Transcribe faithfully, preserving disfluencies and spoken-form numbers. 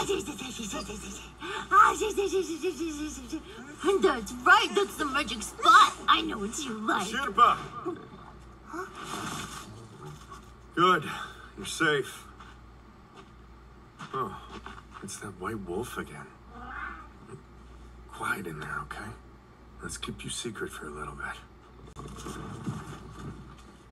That's right, that's the magic spot. I know what you like. Asirpa! Good. You're safe. Oh, it's that white wolf again. Quiet in there, okay? Let's keep you secret for a little bit.